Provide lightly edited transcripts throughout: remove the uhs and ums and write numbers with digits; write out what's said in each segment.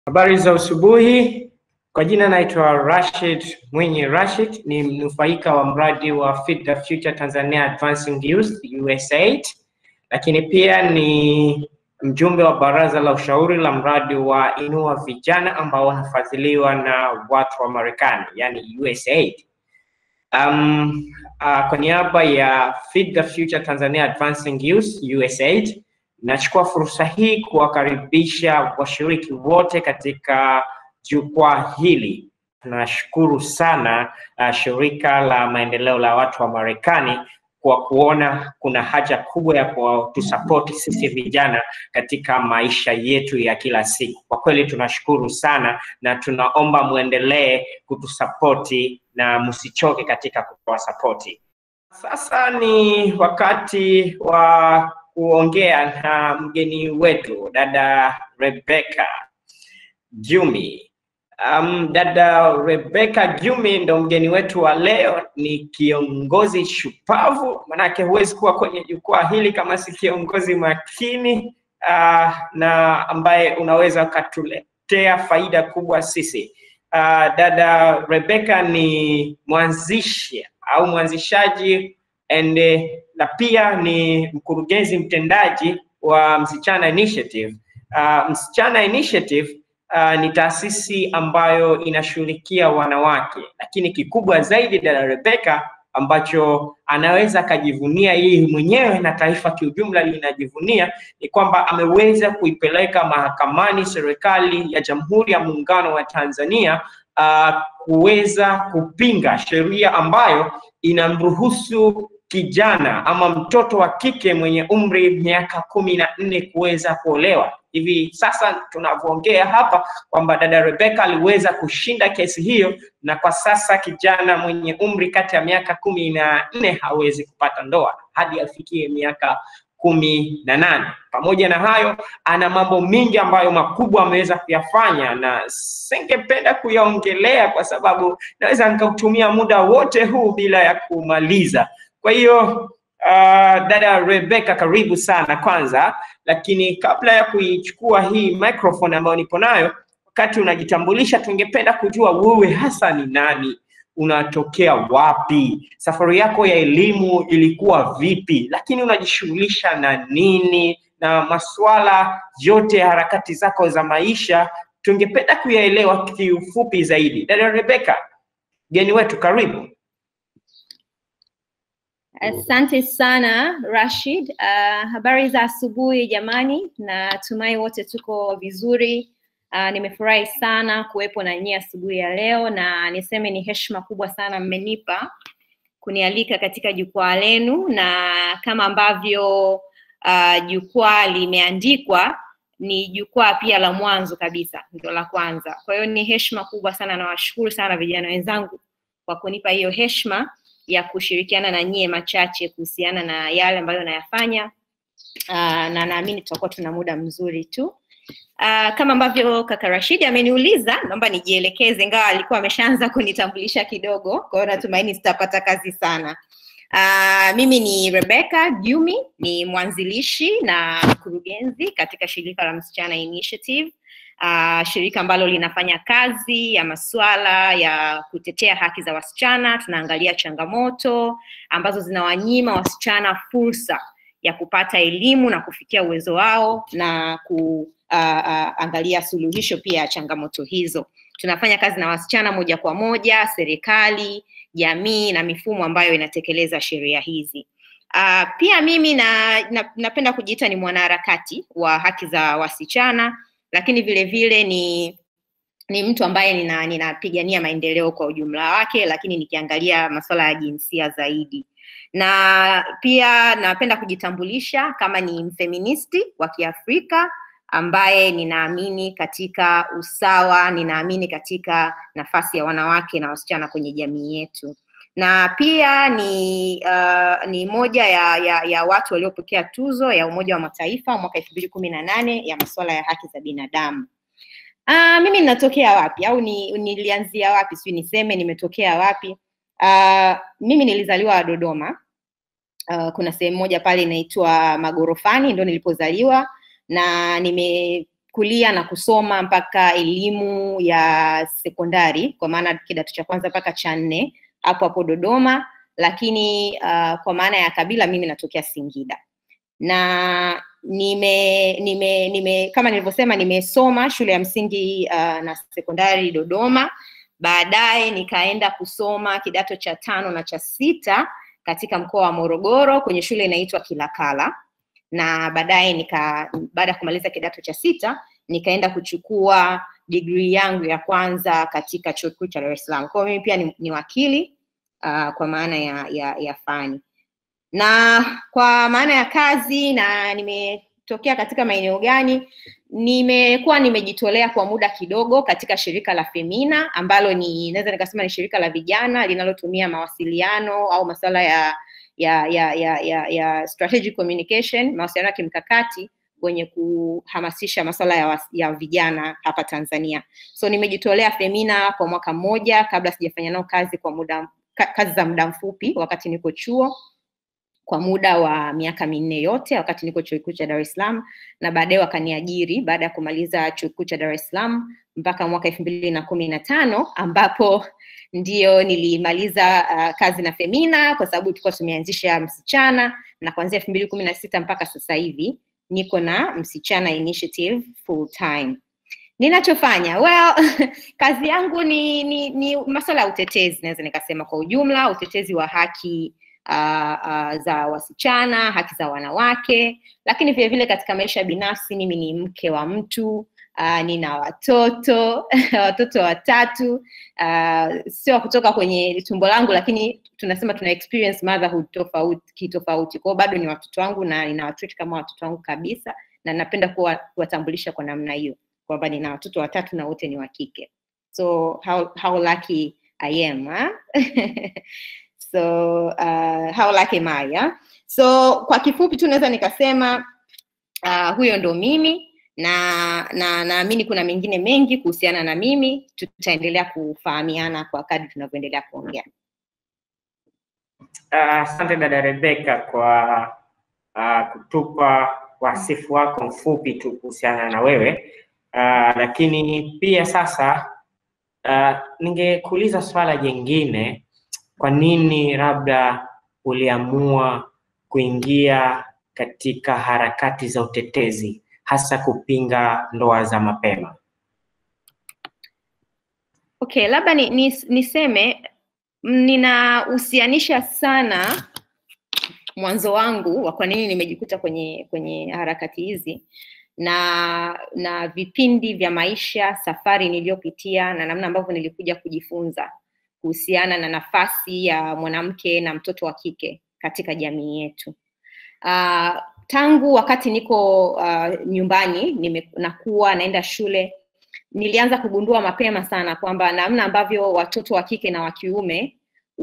Habari za asubuhi. Kwa jina naitwa Rashid Mwinyi Rashid, ni mnufaika wa mradi wa Feed the Future Tanzania Advancing Youth USAID, lakini pia ni mjumbe wa baraza la ushauri la mradi wa Inua Vijana ambao wanafadhiliwa na watu wa Marekani, yani USAID. Kwa niaba ya Feed the Future Tanzania Advancing Youth USAID, nachukua fursa hii kuwakaribisha washiriki wote katika jukwaa hili. Tunashukuru sana shirika la maendeleo la watu wa Marekani kwa kuona kuna haja kubwa ya kutusapoti sisi vijana katika maisha yetu ya kila siku. Kwa kweli tunashukuru sana na tunaomba muendelee kutusapoti na msichoke katika kutoa sapoti. Sasa ni wakati wa kuongea na mgeni wetu dada Rebecca Gyumi. Dada Rebecca Gyumi ndo mgeni wetu wa leo. Ni kiongozi shupavu, manake huwezi kuwa kwenye jukwaa hili kama si kiongozi makini na ambaye unaweza ukatuletea faida kubwa sisi. Dada Rebecca ni mwanzishaji na pia ni mkurugenzi mtendaji wa Msichana Initiative. Msichana Initiative ni taasisi ambayo inashughulikia wanawake, lakini kikubwa zaidi dada Rebecca ambacho anaweza kajivunia yeye mwenyewe na taifa kiujumla linajivunia ni kwamba ameweza kuipeleka mahakamani serikali ya Jamhuri ya Muungano wa Tanzania kuweza kupinga sheria ambayo inamruhusu kijana ama mtoto wa kike mwenye umri miaka 14 kuweza kuolewa. Hivi sasa tunavyoongea hapa kwamba dada Rebecca aliweza kushinda kesi hiyo, na kwa sasa kijana mwenye umri kati ya miaka 14 hawezi kupata ndoa hadi afikie miaka 18. Pamoja na hayo, ana mambo mingi ambayo makubwa ameweza kuyafanya na singependa kuyaongelea kwa sababu naweza nikautumia muda wote huu bila ya kumaliza. Kwa hiyo dada Rebecca, karibu sana kwanza, lakini kabla ya kuichukua hii microphone ambayo nipo nayo, wakati unajitambulisha tungependa kujua wewe hasa ni nani, unatokea wapi, safari yako ya elimu ilikuwa vipi, lakini unajishughulisha na nini, na masuala yote ya harakati zako za maisha tungependa kuyaelewa kiufupi zaidi. Dada Rebecca, mgeni wetu, karibu. Asante sana Rashid. Habari za asubuhi jamani, natumai wote tuko vizuri. Nimefurahi sana kuwepo na nyie asubuhi ya leo, na niseme ni heshima kubwa sana mmenipa kunialika katika jukwaa lenu, na kama ambavyo jukwaa limeandikwa ni jukwaa pia la mwanzo kabisa, ndio la kwanza. Kwa hiyo ni heshima kubwa sana, na washukuru sana vijana wenzangu kwa kunipa hiyo heshima ya kushirikiana na nyie machache kuhusiana na yale ambayo nayafanya, na naamini tutakuwa tuna muda mzuri tu. Kama ambavyo kaka Rashid ameniuliza, naomba nijielekeze, ingawa alikuwa ameshaanza kunitambulisha kidogo, kwa hiyo natumaini sitapata kazi sana. Mimi ni Rebecca Gyumi, ni mwanzilishi na mkurugenzi katika shirika la Msichana Initiative, shirika ambalo linafanya kazi ya masuala ya kutetea haki za wasichana. Tunaangalia changamoto ambazo zinawanyima wasichana fursa ya kupata elimu na kufikia uwezo wao, na kuangalia suluhisho pia ya changamoto hizo. Tunafanya kazi na wasichana moja kwa moja, serikali, jamii na mifumo ambayo inatekeleza sheria hizi. Pia mimi napenda kujiita ni mwanaharakati wa haki za wasichana, lakini vile vile ni mtu ambaye ninapigania maendeleo kwa ujumla wake, lakini nikiangalia masuala ya jinsia zaidi. Na pia napenda kujitambulisha kama ni mfeministi wa Kiafrika ambaye ninaamini katika usawa, ninaamini katika nafasi ya wanawake na wasichana kwenye jamii yetu. Na pia ni moja ya watu waliopokea tuzo ya Umoja wa Mataifa mwaka 2018 ya masuala ya haki za binadamu. Mimi ninatokea wapi au nilianzia wapi, sio niseme nimetokea wapi? Mimi nilizaliwa Dodoma. Kuna sehemu moja pale inaitwa Magorofani, ndio nilipozaliwa, na kulia na kusoma mpaka elimu ya sekondari, kwa maana kidato cha kwanza mpaka cha 4 hapo Dodoma, lakini kwa maana ya kabila mimi natokea Singida. Na kama nilivyosema, nimesoma shule ya msingi na sekondari Dodoma. Baadaye nikaenda kusoma kidato cha 5 na cha 6 katika mkoa wa Morogoro kwenye shule inaitwa Kilakala. Na baadaye baada ya kumaliza kidato cha 6 nikaenda kuchukua degree yangu ya kwanza katika Chuo Kikuu cha Dar es Salaam. Kwa hiyo mimi pia ni wakili kwa maana ya fani. Na kwa maana ya kazi na nimetokea katika maeneo gani, nimekuwa nimejitolea kwa muda kidogo katika shirika la Femina, ambalo naweza nikasema ni shirika la vijana linalotumia mawasiliano au masuala ya strategic communication, mawasiliano ya kimkakati kwenye kuhamasisha masuala ya vijana hapa Tanzania. So nimejitolea Femina kwa mwaka mmoja kabla sijafanya nao kazi kazi za muda mfupi wakati niko chuo, kwa muda wa miaka 4 yote wakati niko Chuo Kikuu cha Dar es Salaam, na baadaye wakaniajiri baada ya kumaliza Chuo Kikuu cha Dar es Salaam mpaka mwaka 2015 ambapo ndio nilimaliza kazi na Femina, kwa sababu tulikuwa tumeanzisha msichana, na kuanzia 2016 mpaka sasa hivi niko na Msichana Initiative full time. Ninachofanya, kazi yangu ni masuala ya utetezi, naweza nikasema kwa ujumla, utetezi wa haki za wasichana, haki za wanawake, lakini vile vile katika maisha binafsi mimi ni mke wa mtu, nina watoto 3, sio kutoka kwenye tumbo langu, lakini tunasema tuna experience motherhood tofauti. Kwa bado ni watoto wangu na ninawatreat kama watoto wangu kabisa, na napenda kuwatambulisha kwa namna hiyo kwamba nina watoto 3 na wote ni wa kike. So how lucky I am, huh? So how lucky am I, yeah? So kwa kifupi tu naweza nikasema huyo ndo mimi, na naamini kuna mengine mengi kuhusiana na mimi, tutaendelea kufahamiana kwa kadri tunavyoendelea kuongea. Asante dada Rebecca kwa kutupa wasifu wako mfupi tu kuhusiana na wewe. Lakini pia sasa ningekuuliza swala jingine, kwa nini labda uliamua kuingia katika harakati za utetezi, hasa kupinga ndoa za mapema? Okay, labda niseme ninahusianisha sana mwanzo wangu wa kwa nini nimejikuta kwenye harakati hizi na vipindi vya maisha, safari niliyopitia, na namna ambavyo nilikuja kujifunza kuhusiana na nafasi ya mwanamke na mtoto wa kike katika jamii yetu. Tangu wakati niko nyumbani, nakuwa naenda shule, nilianza kugundua mapema sana kwamba namna ambavyo watoto wa kike na wa kiume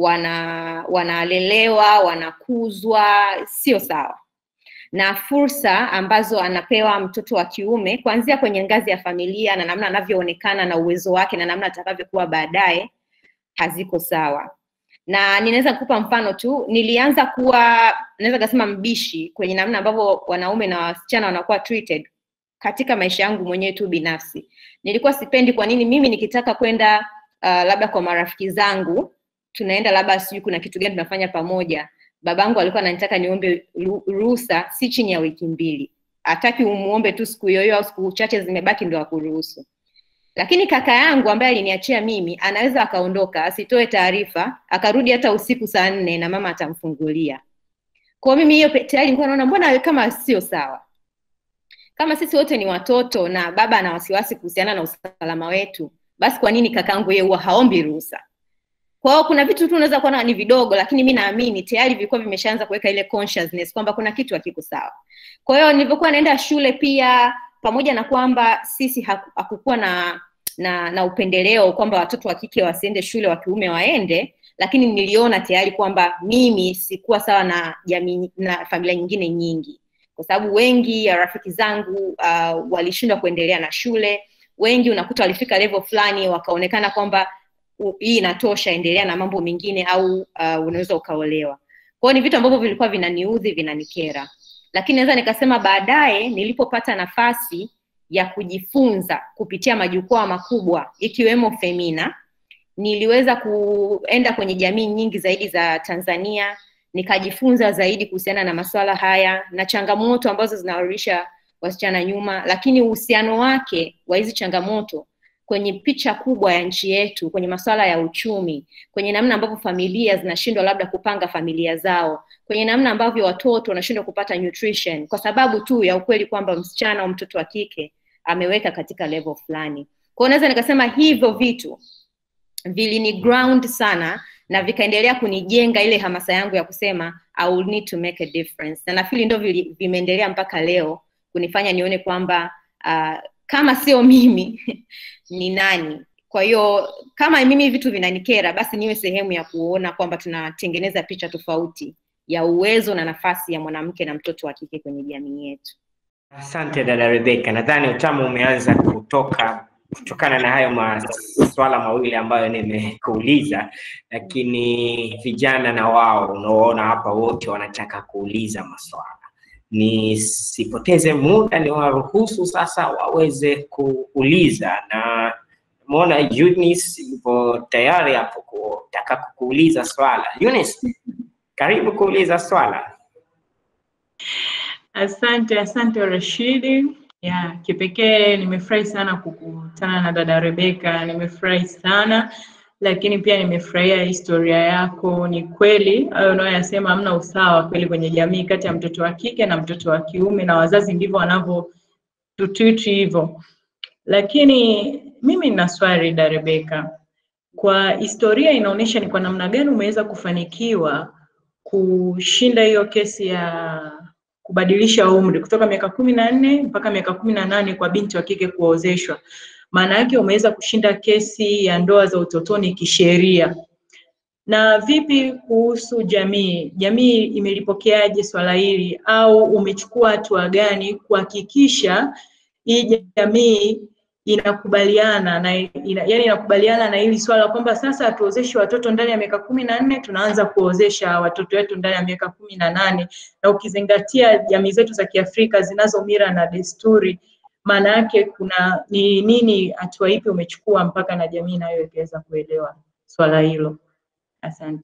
wanalelewa, wanakuzwa sio sawa, na fursa ambazo anapewa mtoto wa kiume kuanzia kwenye ngazi ya familia na namna anavyoonekana na uwezo wake na namna atakavyokuwa baadaye haziko sawa. Na ninaweza kukupa mfano tu, nilianza kuwa naweza kusema mbishi kwenye namna ambavyo wanaume na wasichana wanakuwa treated katika maisha yangu mwenyewe tu binafsi. Nilikuwa sipendi kwa nini mimi nikitaka kwenda labda kwa marafiki zangu, tunaenda labda sijui kuna kitu gani tunafanya pamoja, babangu alikuwa ananitaka niombe ruhusa si chini ya wiki 2. Hataki umuombe tu siku yoyo au siku chache zimebaki ndio akuruhusu. Lakini kaka yangu ambaye aliniachia mimi, anaweza akaondoka, asitoe taarifa, akarudi hata usiku saa 4 na mama atamfungulia. Kwa mimi hiyo tayari nilikuwa naona mbona kama sio sawa. Kama sisi wote ni watoto na baba ana wasiwasi kuhusiana na usalama wetu, basi kwa nini kakangu yeye huwa haombi ruhusa? Kwa hiyo kuna vitu tu unaweza kuona ni vidogo, lakini mimi naamini tayari vilikuwa vimeshaanza kuweka ile consciousness kwamba kuna kitu hakiko sawa. Kwa hiyo nilipokuwa naenda shule pia, pamoja na kwamba sisi hakukuwa na upendeleo kwamba watoto wa kike wasiende shule, wa kiume waende, lakini niliona tayari kwamba mimi sikuwa sawa na jamii na familia nyingine nyingi, kwa sababu wengi ya rafiki zangu walishindwa kuendelea na shule. Wengi unakuta walifika level fulani wakaonekana kwamba hii inatosha, endelea na mambo mengine, au unaweza ukaolewa. Kwa hiyo ni vitu ambavyo vilikuwa vinaniudhi, vinanikera. Lakini naweza nikasema baadaye nilipopata nafasi ya kujifunza kupitia majukwaa makubwa ikiwemo Femina. Niliweza kuenda kwenye jamii nyingi zaidi za Tanzania, nikajifunza zaidi kuhusiana na masuala haya na changamoto ambazo zinawarudisha wasichana nyuma, lakini uhusiano wake wa hizi changamoto kwenye picha kubwa ya nchi yetu, kwenye masuala ya uchumi, kwenye namna ambavyo familia zinashindwa labda kupanga familia zao, kwenye namna ambavyo watoto wanashindwa kupata nutrition kwa sababu tu ya ukweli kwamba msichana au mtoto wa kike ameweka katika level fulani. Kwa hiyo naweza nikasema hivyo vitu vilini ground sana na vikaendelea kunijenga ile hamasa yangu ya kusema I will need to make a difference. Na nafikiri ndio vimeendelea mpaka leo kunifanya nione kwamba kama sio mimi ni nani. Kwa hiyo kama mimi vitu vinanikera, basi niwe sehemu ya kuona kwamba tunatengeneza picha tofauti ya uwezo na nafasi ya mwanamke na mtoto wa kike kwenye jamii yetu. Asante dada Rebecca. Nadhani utamu umeanza kutokana na hayo maswala mawili ambayo nimekuuliza, lakini vijana na wao unaoona hapa wote wanataka kuuliza maswala. Nisipoteze muda, ni waruhusu sasa waweze kuuliza, na muona Eunice yupo tayari hapo kutaka kuuliza swala. Eunice, karibu kuuliza swala. Asante Rashidi. Kipekee nimefurahi sana kukutana na dada Rebecca, nimefurahi sana, lakini pia nimefurahia historia yako. Ni kweli hayo unayoyasema, hamna usawa kweli kwenye jamii kati ya mtoto wa kike na mtoto wa kiume, na wazazi ndivyo wanavyotutreat hivyo. Lakini mimi nina swali dada Rebecca. Kwa historia inaonyesha ni kwa namna gani umeweza kufanikiwa kushinda hiyo kesi ya kubadilisha umri kutoka miaka 14 mpaka miaka 18 kwa binti wa kike kuozeshwa. Maana yake umeweza kushinda kesi ya ndoa za utotoni kisheria. Na vipi kuhusu jamii? Jamii imelipokeaje swala hili, au umechukua hatua gani kuhakikisha hii jamii inakubaliana na inakubaliana na hili swala kwamba sasa hatuozeshi watoto ndani ya miaka 14, tunaanza kuozesha watoto wetu ndani ya miaka 18, na ukizingatia jamii zetu za Kiafrika zinazo mila na desturi, maana yake kuna ni nini, hatua ipi umechukua mpaka na jamii nayo ikaweza kuelewa swala hilo? Asante.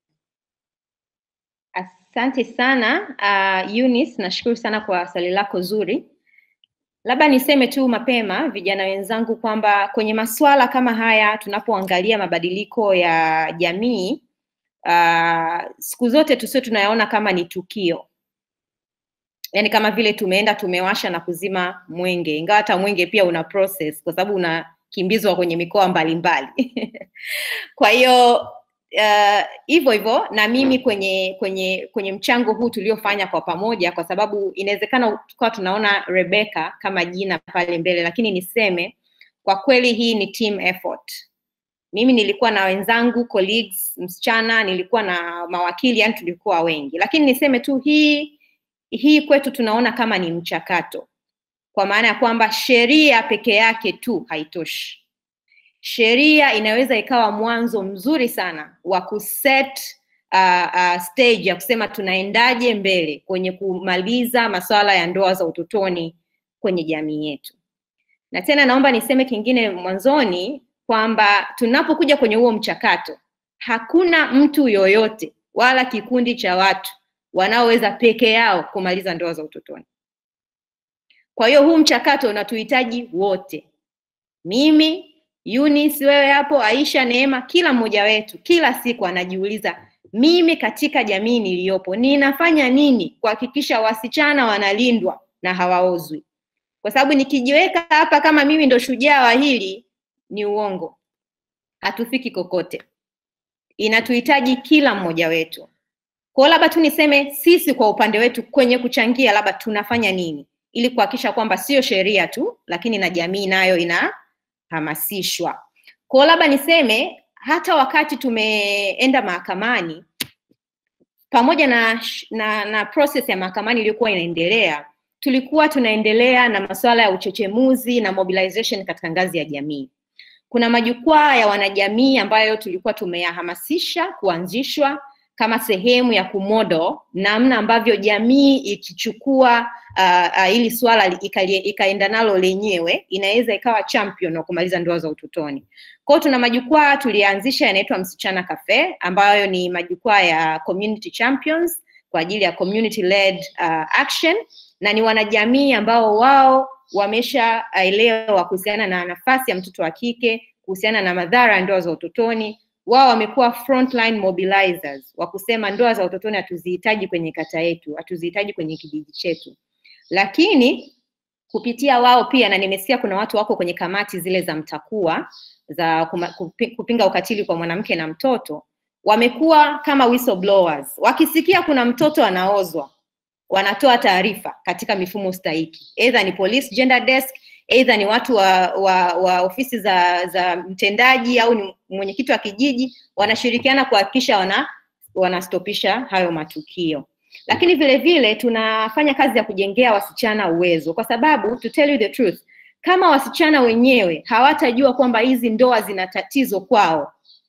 Asante sana Eunice, nashukuru sana kwa swali lako zuri. Labda niseme tu mapema vijana wenzangu kwamba kwenye masuala kama haya tunapoangalia mabadiliko ya jamii, siku zote tusio tunayaona kama ni tukio. Yaani kama vile tumeenda tumewasha na kuzima mwenge, ingawa hata mwenge pia una process kwa sababu unakimbizwa kwenye mikoa mbalimbali. Kwa hiyo hivyo na mimi kwenye mchango huu tuliofanya kwa pamoja, kwa sababu inawezekana tukawa tunaona Rebecca kama jina pale mbele, lakini niseme kwa kweli hii ni team effort. Mimi nilikuwa na wenzangu colleagues msichana, nilikuwa na mawakili, yani tulikuwa wengi, lakini niseme tu hii kwetu tunaona kama ni mchakato, kwa maana ya kwamba sheria peke yake tu haitoshi. Sheria inaweza ikawa mwanzo mzuri sana wa kuset stage ya kusema tunaendaje mbele kwenye kumaliza masuala ya ndoa za utotoni kwenye jamii yetu. Na tena naomba niseme kingine mwanzoni kwamba tunapokuja kwenye huo mchakato, hakuna mtu yoyote wala kikundi cha watu wanaoweza peke yao kumaliza ndoa za utotoni. Kwa hiyo huu mchakato unatuhitaji wote. Mimi, Eunice, wewe hapo, Aisha, Neema, kila mmoja wetu kila siku anajiuliza, mimi katika jamii niliyopo ninafanya nini kuhakikisha wasichana wanalindwa na hawaozwi? Kwa sababu nikijiweka hapa kama mimi ndo shujaa wa hili ni uongo. Hatufiki kokote. Inatuhitaji kila mmoja wetu. Kwa labda tu niseme sisi kwa upande wetu kwenye kuchangia labda tunafanya nini ili kuhakikisha kwamba sio sheria tu lakini na jamii nayo inahamasishwa. Kwa labda niseme hata wakati tumeenda mahakamani, pamoja na process ya mahakamani iliyokuwa inaendelea, tulikuwa tunaendelea na masuala ya uchechemuzi na mobilization katika ngazi ya jamii. Kuna majukwaa ya wanajamii ambayo tulikuwa tumeyahamasisha kuanzishwa, kama sehemu ya kumodel namna ambavyo jamii ikichukua ili swala ikaenda nalo lenyewe inaweza ikawa champion wa kumaliza ndoa za utotoni. Kwa tuna majukwaa tulianzisha yanaitwa Msichana Cafe, ambayo ni majukwaa ya community champions kwa ajili ya community led action, na ni wanajamii ambao wao wameshaelewa kuhusiana na nafasi ya mtoto wa kike, kuhusiana na madhara ya ndoa za utotoni. Wao wamekuwa frontline mobilizers wa kusema ndoa za utotoni hatuzihitaji kwenye kata yetu, hatuzihitaji kwenye kijiji chetu. Lakini kupitia wao pia, na nimesikia kuna watu wako kwenye kamati zile za mtakuwa za kupinga ukatili kwa mwanamke na mtoto, wamekuwa kama whistleblowers. Wakisikia kuna mtoto anaozwa, wanatoa taarifa katika mifumo stahiki. Either ni police gender desk, either ni watu wa ofisi za mtendaji au ni mwenyekiti wa kijiji, wanashirikiana kuhakikisha wanastopisha hayo matukio. Lakini vile vile tunafanya kazi ya kujengea wasichana uwezo, kwa sababu to tell you the truth, kama wasichana wenyewe hawatajua kwamba hizi ndoa zina tatizo kwao,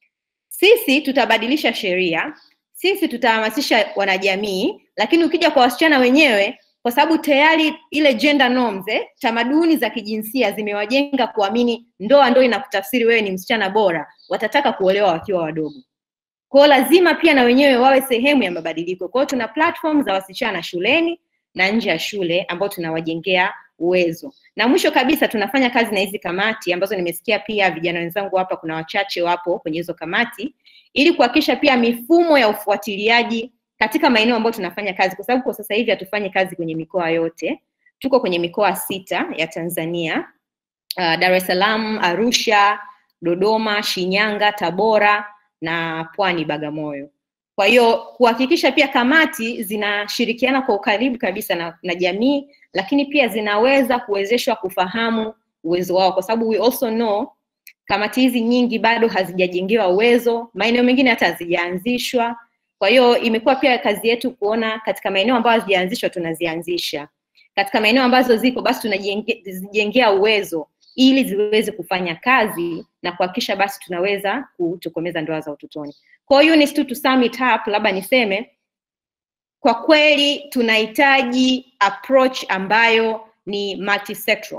sisi tutabadilisha sheria, sisi tutahamasisha wanajamii, lakini ukija kwa wasichana wenyewe, kwa sababu tayari ile gender norms, tamaduni za kijinsia zimewajenga kuamini ndoa ndio inakutafsiri wewe ni msichana bora, watataka kuolewa wakiwa wadogo. Kwa lazima pia na wenyewe wawe sehemu ya mabadiliko. Kwa hiyo tuna platform za wasichana shuleni na nje ya shule ambao tunawajengea uwezo. Na mwisho kabisa tunafanya kazi na hizi kamati ambazo nimesikia pia vijana wenzangu hapa kuna wachache wapo kwenye hizo kamati, ili kuhakikisha pia mifumo ya ufuatiliaji katika maeneo ambayo tunafanya kazi, kwa sababu kwa sasa hivi hatufanyi kazi kwenye mikoa yote. Tuko kwenye mikoa 6 ya Tanzania, Dar es Salaam, Arusha, Dodoma, Shinyanga, Tabora na Pwani, Bagamoyo. Kwa hiyo kuhakikisha pia kamati zinashirikiana kwa ukaribu kabisa na jamii, lakini pia zinaweza kuwezeshwa kufahamu uwezo wao, kwa sababu we also know kamati hizi nyingi bado hazijajengewa uwezo, maeneo mengine hata hazijaanzishwa. Kwa hiyo imekuwa pia kazi yetu kuona katika maeneo ambayo hazijaanzishwa tunazianzisha, katika maeneo ambazo zipo basi tunajengea uwezo ili ziweze kufanya kazi na kuhakikisha basi tunaweza kutokomeza ndoa za utotoni. Kwa hiyo ni to sum it up, labda niseme kwa kweli tunahitaji approach ambayo ni multisectoral.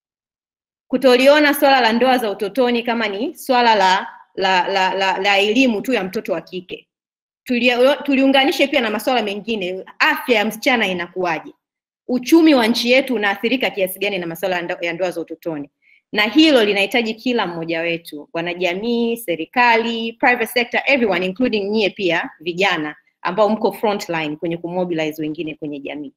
Kutoliona swala la ndoa za utotoni kama ni swala la elimu tu ya mtoto wa kike. Tuliunganishe pia na masuala mengine, afya ya msichana inakuwaje? Uchumi wa nchi yetu unaathirika kiasi gani na masuala ya ndoa za utotoni? Na hilo linahitaji kila mmoja wetu, wanajamii, serikali, private sector, everyone including nyie pia vijana ambao mko frontline kwenye kumobilize wengine kwenye jamii.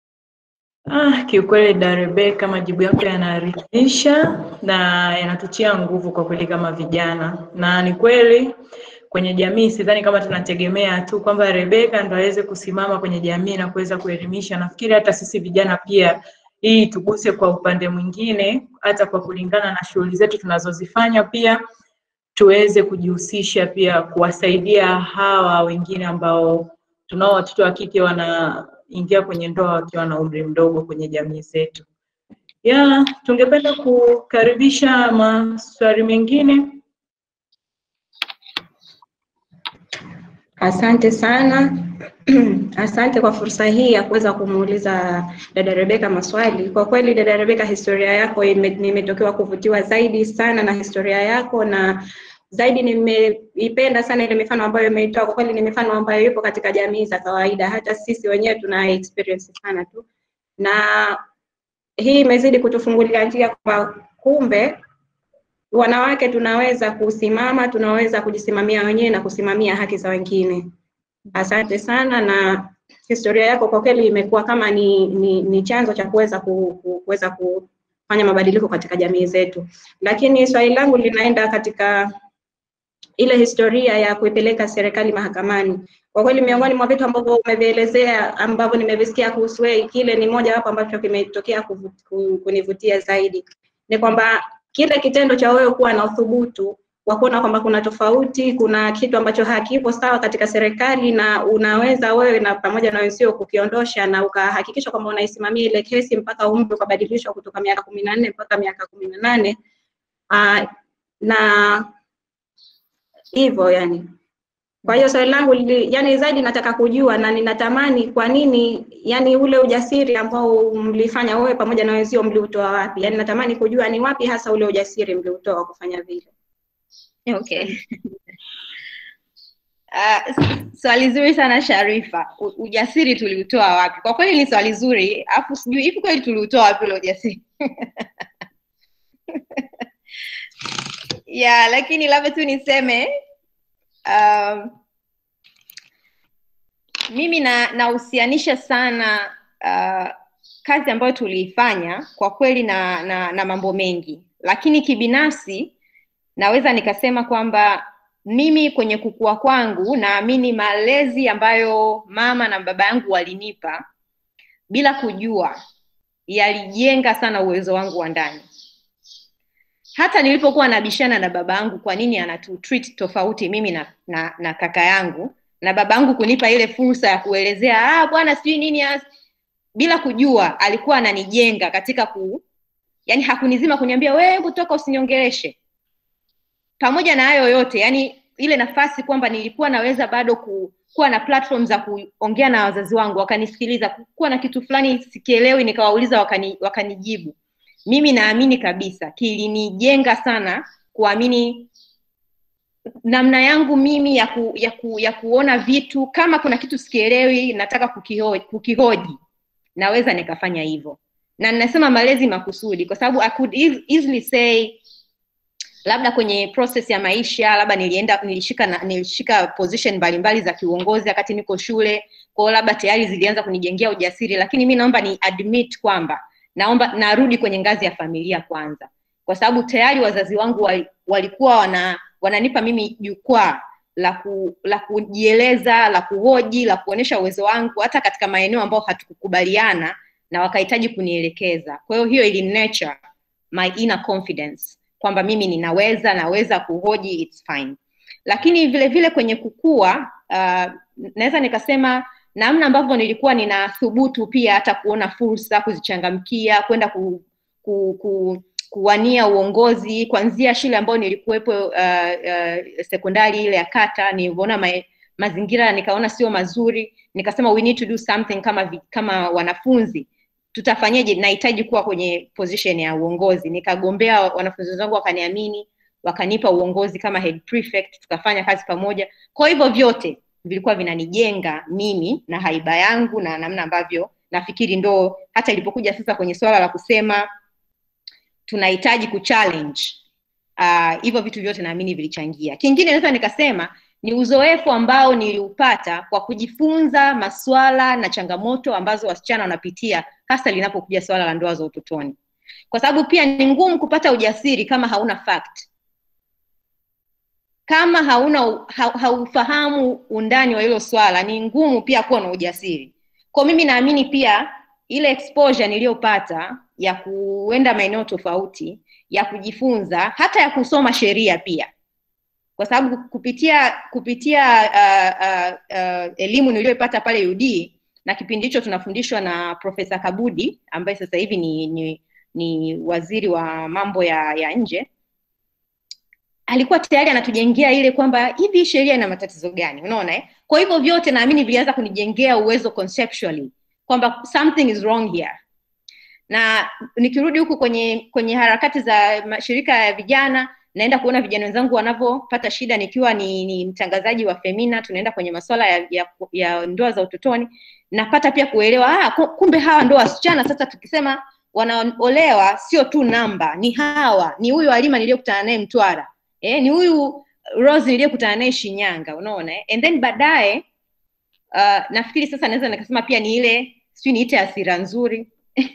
Kiukweli Rebecca, majibu yako yanaridhisha na yanatutia nguvu kwa kweli kama vijana. Na ni kweli kwenye jamii sidhani kama tunategemea tu kwamba Rebecca ndo aweze kusimama kwenye jamii na kuweza kuelimisha. Nafikiri hata sisi vijana pia hii tuguse kwa upande mwingine, hata kwa kulingana na shughuli zetu tunazozifanya pia tuweze kujihusisha pia kuwasaidia hawa wengine ambao tunao watoto wa kike wanaingia kwenye ndoa wakiwa na umri mdogo kwenye jamii zetu. Tungependa kukaribisha maswali mengine. Asante sana. Asante kwa fursa hii ya kuweza kumuuliza dada Rebecca maswali. Kwa kweli dada Rebecca, historia yako nimetokewa kuvutiwa zaidi sana na historia yako, na zaidi nimeipenda sana ile mifano ambayo umeitoa. Kwa kweli ni mifano ambayo ipo katika jamii za kawaida, hata sisi wenyewe tuna experience sana tu, na hii imezidi kutufungulia njia kwa kumbe wanawake tunaweza kusimama, tunaweza kujisimamia wenyewe na kusimamia haki za wengine. Asante sana, na historia yako kwa kweli imekuwa kama ni chanzo cha kuweza kufanya mabadiliko katika jamii zetu. Lakini swali langu linaenda katika ile historia ya kuipeleka serikali mahakamani. Kwa kweli miongoni mwa vitu ambavyo umevielezea ambavyo nimevisikia kuhusu wewe, kile ni moja wapo ambacho kimetokea kunivutia zaidi. Ni kwamba kile kitendo cha wewe kuwa na uthubutu wa kuona kwamba kuna tofauti, kuna kitu ambacho hakipo sawa katika serikali, na unaweza wewe na pamoja na wenzio kukiondosha na ukahakikisha kwamba unaisimamia ile kesi mpaka umri ukabadilishwa kutoka miaka 14 mpaka miaka 18. Na hivyo Kwa hiyo swali langu yani zaidi nataka kujua na ninatamani kwa nini yani ule ujasiri ambao mlifanya wewe pamoja na wenzio mliutoa wapi? Yani natamani kujua ni wapi hasa ule ujasiri mliutoa kufanya vile. Okay. Swali zuri sana Sharifa. Ujasiri tuliutoa wapi? Kwa kweli ni swali zuri, afu sijui hivi kweli tuliutoa wapi ule ujasiri. Yeah, lakini labda tu niseme mimi nahusianisha sana kazi ambayo tuliifanya kwa kweli na mambo mengi, lakini kibinafsi naweza nikasema kwamba mimi kwenye kukua kwangu naamini malezi ambayo mama na baba yangu walinipa bila kujua yalijenga sana uwezo wangu wa ndani. Hata nilipokuwa nabishana na baba yangu kwa nini anatutreat tofauti mimi na kaka yangu, na baba yangu kunipa ile fursa ya kuelezea bwana sijui nini bila kujua, alikuwa ananijenga katika yani hakunizima kuniambia wewe kutoka usiniongeleshe. Pamoja na hayo yote, yani ile nafasi kwamba nilikuwa naweza bado kuwa na platform za kuongea na wazazi wangu, wakanisikiliza, kuwa na kitu fulani sikielewi nikawauliza wakanijibu. Mimi naamini kabisa kilinijenga sana kuamini namna yangu mimi ya kuona vitu. Kama kuna kitu sikielewi nataka kukihoji, naweza nikafanya hivyo. Na ninasema malezi makusudi kwa sababu I could easily say labda kwenye process ya maisha labda nilishika position mbalimbali za kiuongozi wakati niko shule, kwa labda tayari zilianza kunijengea ujasiri, lakini mimi naomba ni admit kwamba narudi kwenye ngazi ya familia kwanza, kwa sababu tayari wazazi wangu walikuwa wananipa mimi jukwaa la kujieleza, la kuhoji, la kuonesha uwezo wangu hata katika maeneo ambayo hatukukubaliana na wakahitaji kunielekeza. Kwa hiyo ili nurture my inner confidence kwamba mimi naweza kuhoji, it's fine. Lakini vile vile kwenye kukua naweza nikasema namna ambavyo nilikuwa ninathubutu pia hata kuona fursa, kuzichangamkia, kwenda kuwania uongozi kuanzia shule ambayo nilikuwepo sekondari ile ya kata. Niliona mazingira nikaona sio mazuri, nikasema we need to do something kama wanafunzi. Tutafanyaje? Nahitaji kuwa kwenye position ya uongozi. Nikagombea, wanafunzi wangu wakaniamini, wakanipa uongozi kama head prefect, tukafanya kazi pamoja. Kwa hivyo vyote vilikuwa vinanijenga mimi na haiba yangu na namna ambavyo nafikiri ndo hata ilipokuja sasa kwenye swala la kusema tunahitaji kuchallenge, hivyo vitu vyote naamini vilichangia. Kingine naweza nikasema ni uzoefu ambao niliupata kwa kujifunza maswala na changamoto ambazo wasichana wanapitia hasa linapokuja swala la ndoa za utotoni. Kwa sababu pia ni ngumu kupata ujasiri kama hauna fact. Kama haufahamu undani wa hilo swala, ni ngumu pia kuwa na ujasiri. Kwa mimi naamini pia ile exposure niliyopata ya kuenda maeneo tofauti, ya kujifunza, hata ya kusoma sheria pia. Kwa sababu kupitia elimu niliyopata pale UD, na kipindi hicho tunafundishwa na Profesa Kabudi ambaye sasa hivi ni waziri wa mambo ya nje, alikuwa tayari anatujengea ile kwamba hivi sheria ina matatizo gani, unaona Kwa hivyo vyote naamini vilianza kunijengea uwezo conceptually kwamba something is wrong here. Na nikirudi huku kwenye harakati za mashirika ya vijana, naenda kuona vijana wenzangu wanavyopata shida nikiwa ni mtangazaji wa Femina, tunaenda kwenye masuala ya ndoa za utotoni, napata pia kuelewa kumbe hawa ndoa wasichana sasa tukisema wanaolewa sio tu namba, ni huyu Halima niliyokutana naye Mtwara, ni huyu Rose niliyokutana naye Shinyanga, unaona and then baadaye nafikiri sasa naweza nikasema pia ni ile sio niite hasira nzuri.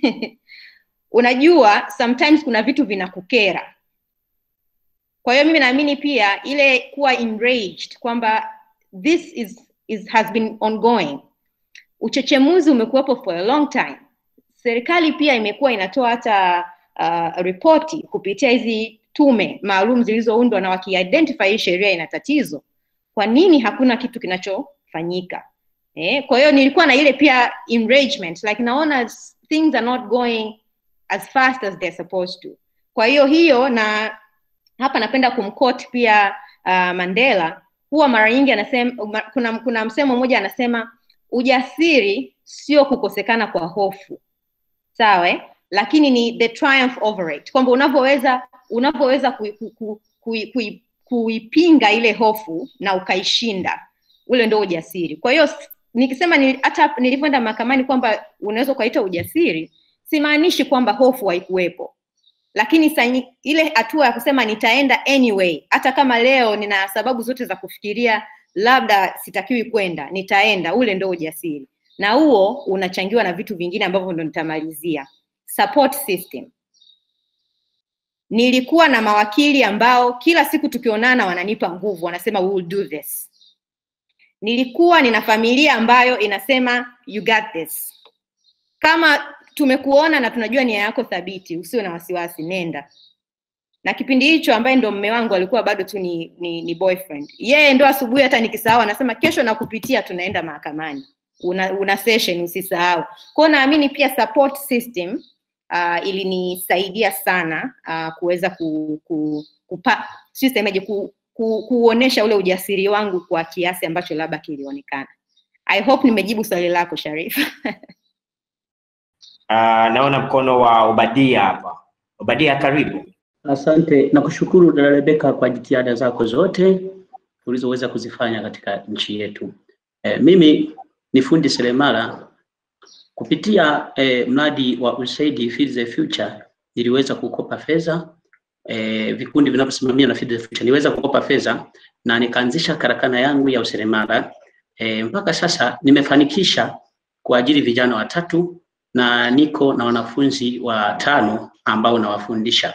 Unajua sometimes kuna vitu vinakukera. Kwa hiyo mimi naamini pia ile kuwa enraged kwamba this has been ongoing. Uchechemuzi umekuwepo for a long time. Serikali pia imekuwa inatoa hata ripoti kupitia hizi tume maalum zilizoundwa na waki-identify hii sheria ina tatizo. Kwa nini hakuna kitu kinachofanyika? Kwa hiyo nilikuwa na ile pia enragement, like naona things are not going as fast as they're supposed to. Kwa hiyo na hapa napenda kumquote pia Mandela huwa mara nyingi anasema, kuna msemo mmoja anasema ujasiri sio kukosekana kwa hofu, sawa, lakini ni the triumph over it, kwamba unapoweza kuipinga ile hofu na ukaishinda, ule ndio ujasiri. Kwa hiyo nikisema hata nilipoenda mahakamani kwamba unaweza kuita ujasiri, simaanishi kwamba hofu haikuwepo, lakini ile hatua ya kusema nitaenda anyway, hata kama leo nina sababu zote za kufikiria labda sitakiwi kwenda, nitaenda, ule ndio ujasiri. Na huo unachangiwa na vitu vingine ambavyo ndo nitamalizia. Support system. Nilikuwa na mawakili ambao kila siku tukionana wananipa nguvu, wanasema we will do this. Nina familia ambayo inasema you got this. Kama tumekuona na tunajua nia yako thabiti, usiwe na wasiwasi, nenda. Na kipindi hicho ambaye ndo mume wangu alikuwa bado tu ni boyfriend. Yeye ndo asubuhi hata nikisahau anasema kesho nakupitia, tunaenda mahakamani. Una session, usisahau. Kwa naamini pia support system ilinisaidia sana kuweza kuonesha ule ujasiri wangu kwa kiasi ambacho labda kilionekana. I hope nimejibu swali lako Sharif. Naona mkono wa Obadia hapa. Obadia, karibu. Asante na kushukuru dada Rebecca kwa jitihada zako zote ulizoweza kuzifanya katika nchi yetu. Mimi ni fundi seremala. Kupitia mradi wa USAID Feed the Future niliweza kukopa fedha, vikundi vinavyosimamia na Feed the Future niweza kukopa fedha na nikaanzisha karakana yangu ya useremala. Mpaka sasa nimefanikisha kuajiri vijana 3 na niko na wanafunzi 5 ambao nawafundisha.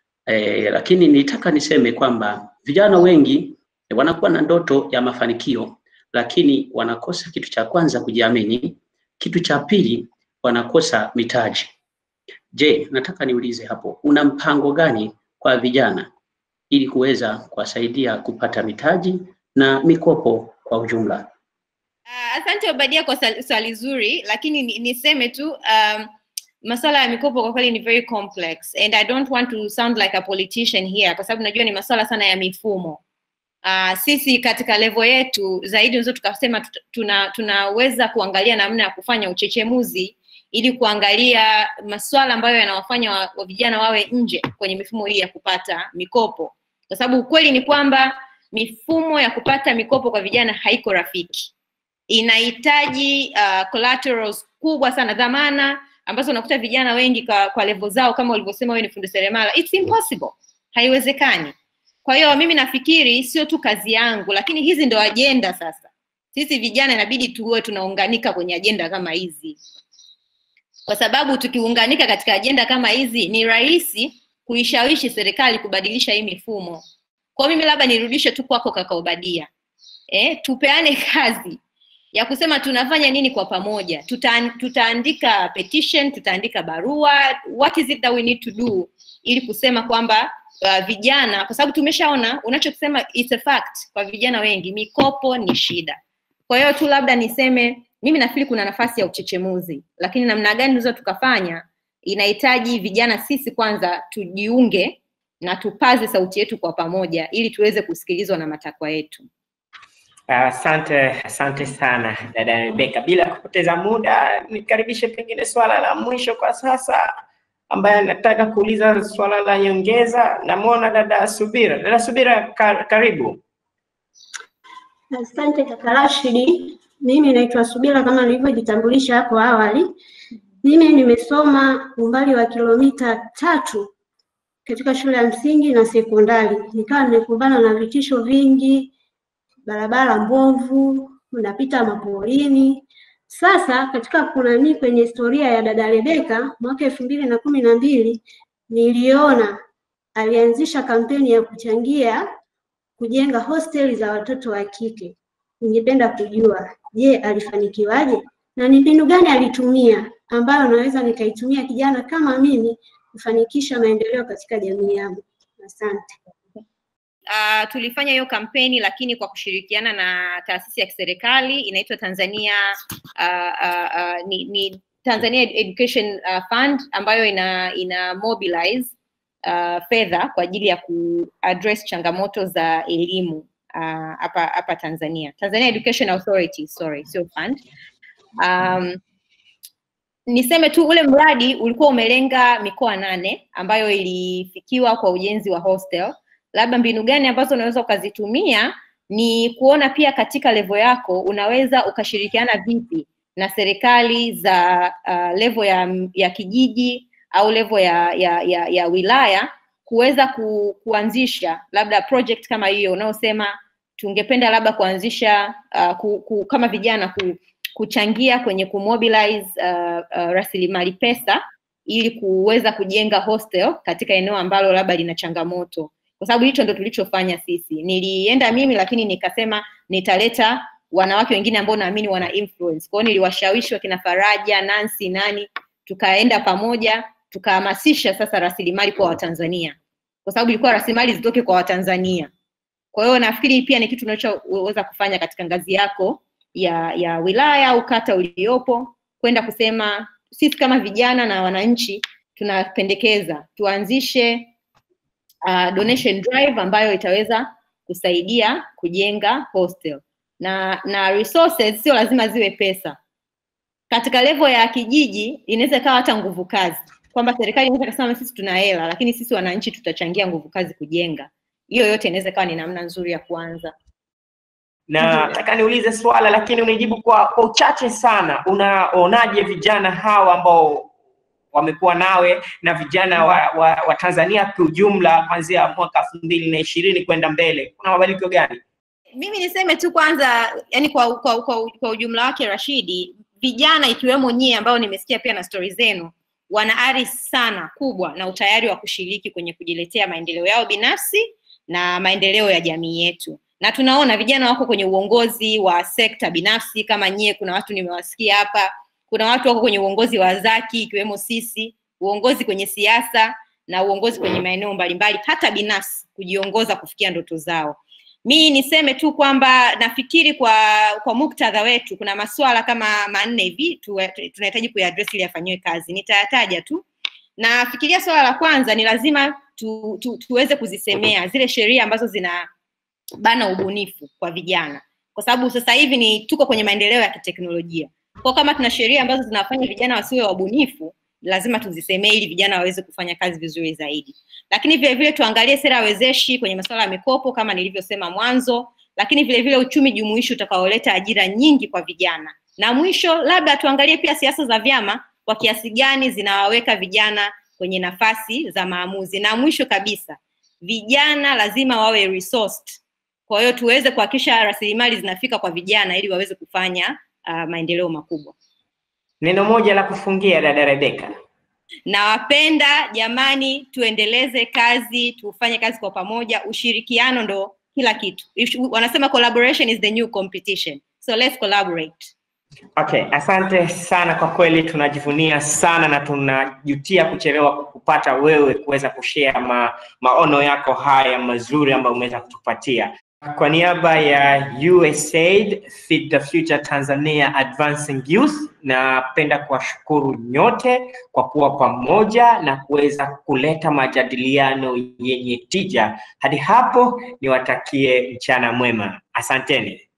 Lakini nitaka niseme kwamba vijana wengi wanakuwa na ndoto ya mafanikio, lakini wanakosa kitu cha kwanza, kujiamini. Kitu cha pili, wanakosa mitaji. Je, nataka niulize hapo, una mpango gani kwa vijana ili kuweza kuwasaidia kupata mitaji na mikopo kwa ujumla? Asante Obadia kwa swali zuri, lakini niseme tu masuala ya mikopo kwa kweli ni very complex, and I don't want to sound like a politician here, kwa sababu najua ni masuala sana ya mifumo. Sisi katika level yetu zaidi unaweza tukasema tunaweza kuangalia namna ya kufanya uchechemuzi ili kuangalia masuala ambayo yanawafanya wa vijana wawe nje kwenye mifumo hii ya kupata mikopo, kwa sababu ukweli ni kwamba mifumo ya kupata mikopo kwa vijana haiko rafiki. Inahitaji collaterals kubwa sana, dhamana ambazo unakuta vijana wengi kwa level zao, kama ulivyosema wewe ni fundi seremala, it's impossible, haiwezekani. Kwa hiyo mimi nafikiri sio tu kazi yangu, lakini hizi ndio agenda sasa. Sisi vijana inabidi tuwe tunaunganika kwenye agenda kama hizi, kwa sababu tukiunganika katika agenda kama hizi ni rahisi kuishawishi serikali kubadilisha hii mifumo. Kwa mimi labda nirudishe tu kwako kaka Obadia, tupeane kazi ya kusema tunafanya nini kwa pamoja. Tutaandika petition, tutaandika barua, what is it that we need to do, ili kusema kwamba vijana, kwa sababu tumeshaona unachosema it's a fact, kwa vijana wengi mikopo ni shida. Kwa hiyo tu labda niseme mimi nafikiri kuna nafasi ya uchechemuzi, lakini namna gani tunaweza tukafanya inahitaji vijana sisi kwanza tujiunge na tupaze sauti yetu kwa pamoja ili tuweze kusikilizwa na matakwa yetu. Asante sana dada Rebecca. Bila kupoteza muda, nikaribishe pengine swala la mwisho kwa sasa, ambaye nataka kuuliza swala la nyongeza. Namuona dada Subira. Dada Subira, karibu. Asante kaka Rashidi. Mimi naitwa Subira kama nilivyojitambulisha hapo awali. Mimi nimesoma umbali wa kilomita 3 katika shule ya msingi na sekondari. Nikawa nimekumbana na vitisho vingi, barabara mbovu, unapita maporini. Sasa katika kwenye historia ya dada Rebecca mwaka 2012 niliona alianzisha kampeni ya kuchangia kujenga hosteli za watoto wa kike. Ningependa kujua, je, alifanikiwaje na ni mbinu gani alitumia ambayo naweza nikaitumia kijana kama mimi kufanikisha maendeleo katika jamii yangu? Asante. Tulifanya hiyo kampeni lakini kwa kushirikiana na taasisi ya kiserikali inaitwa Tanzania Tanzania Education Fund, ambayo ina mobilize fedha kwa ajili ya kuaddress changamoto za elimu hapa Tanzania. Tanzania Education Authority, sorry, sio fund. Niseme tu ule mradi ulikuwa umelenga mikoa 8 ambayo ilifikiwa kwa ujenzi wa hostel. Labda mbinu gani ambazo unaweza ukazitumia ni kuona pia katika level yako unaweza ukashirikiana vipi na serikali za level ya kijiji au level ya wilaya kuweza kuanzisha labda project kama hiyo unaosema tungependa labda kuanzisha kama vijana kuchangia kwenye kumobilize rasilimali pesa ili kuweza kujenga hostel katika eneo ambalo labda lina changamoto. Kwa sababu hicho ndo tulichofanya sisi. Nilienda mimi lakini nikasema nitaleta wanawake wengine ambao naamini wana influence. Kwa hiyo niliwashawishi wakina Faraja, Nancy, nani, tukaenda pamoja, tukahamasisha sasa rasilimali kwa Watanzania. Kwa sababu ilikuwa rasilimali zitoke kwa Watanzania. Kwa hiyo nafikiri pia ni kitu unachoweza kufanya katika ngazi yako ya wilaya au kata uliopo, kwenda kusema sisi kama vijana na wananchi tunapendekeza tuanzishe donation drive ambayo itaweza kusaidia kujenga hostel. Na resources sio lazima ziwe pesa. Katika level ya kijiji inaweza kawa hata nguvu kazi. Kwamba serikali inaweza kusema sisi tuna hela lakini sisi wananchi tutachangia nguvu kazi kujenga. Hiyo yote inaweza kawa ni namna nzuri ya kuanza. Na nataka niulize swala lakini unijibu kwa uchache sana. Unaonaje vijana hawa ambao wamekuwa nawe na vijana wa Tanzania kwa ujumla kuanzia mwaka 2020 kwenda mbele? Kuna mabadiliko gani? Mimi niseme tu kwanza, yani kwa ujumla wake Rashidi, vijana ikiwemo nyie ambao nimesikia pia na story zenu, wana ari sana kubwa na utayari wa kushiriki kwenye kujiletea maendeleo yao binafsi na maendeleo ya jamii yetu. Na tunaona vijana wako kwenye uongozi wa sekta binafsi kama nyie, kuna watu nimewasikia hapa, kuna watu wako kwenye uongozi wa Zaki ikiwemo sisi, uongozi kwenye siasa na uongozi kwenye maeneo mbalimbali hata binafsi kujiongoza kufikia ndoto zao. Mimi niseme tu kwamba nafikiri kwa muktadha wetu kuna masuala kama 4 hivi tunahitaji kuyaadress ili yafanywe kazi. Nitayataja tu. Nafikiria swala la kwanza ni lazima tuweze kuzisemea zile sheria ambazo zina bana ubunifu kwa vijana. Kwa sababu sasa hivi tuko kwenye maendeleo ya kiteknolojia. Kwa kama tuna sheria ambazo zinafanya vijana wasiwe wabunifu, lazima tuzisemee ili vijana waweze kufanya kazi vizuri zaidi. Lakini vile vile tuangalie sera wezeshi kwenye masuala ya mikopo kama nilivyosema mwanzo, lakini vile vile uchumi jumuishi utakaoleta ajira nyingi kwa vijana. Na mwisho labda tuangalie pia siasa za vyama kwa kiasi gani zinawaweka vijana kwenye nafasi za maamuzi. Na mwisho kabisa, vijana lazima wawe resourced. Kwa hiyo tuweze kuhakikisha rasilimali zinafika kwa vijana ili waweze kufanya maendeleo makubwa. Neno moja la kufungia dada Rebecca. Nawapenda jamani, tuendeleze kazi, tufanye kazi kwa pamoja, ushirikiano ndo kila kitu. Wanasema collaboration is the new competition. So let's collaborate. Okay, asante sana kwa kweli, tunajivunia sana na tunajutia kuchelewa kupata wewe kuweza kushare maono yako haya mazuri ambayo umeweza kutupatia. Kwa niaba ya USAID Feed the Future Tanzania Advancing Youth, napenda kuwashukuru nyote kwa kuwa pamoja na kuweza kuleta majadiliano yenye tija. Hadi hapo niwatakie mchana mwema. Asanteni.